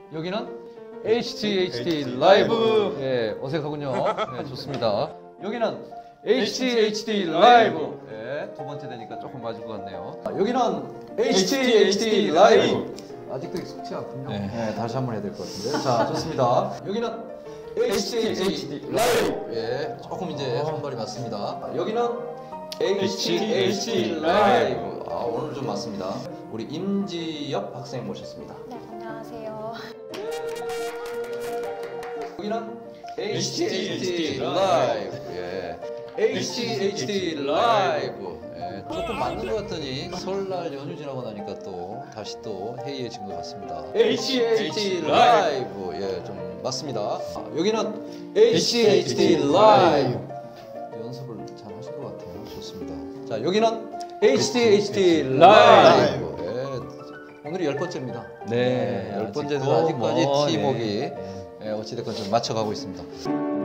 여기는 HT 라이브. 예, 어색하군요. 네, 좋습니다. 여기는 HT 라이브. 예, 두 번째 되니까 조금 맞을 것 같네요. 여기는 HT 라이브. 아직도 익숙치 않군요. 네, 다시 한번 해야 될 것 같은데. 자, 좋습니다. 여기는 HT 라이브. 예, 조금 이제 손발이 맞습니다. 여기는 HT 라이브. 아, 오늘 좀 맞습니다. 우리 임지엽 학생 모셨습니다. 네, 안녕하세요. 여기는 HT 라이브. 예. HT 라이브. 예. 조금 맞는 것 같더니 설날 연휴 지나고 나니까 또 다시 또 해이해진 것 같습니다. HT 라이브. 예, 좀 맞습니다. 아, 여기는 HT 라이브. 연습을 잘 하신 것 같아요. 좋습니다. 자, 여기는 HT 라이브. 예. 오늘이 10번째입니다. 네, 10번째도 아직까지 팀워크가 어찌됐건 좀 맞춰가고 있습니다.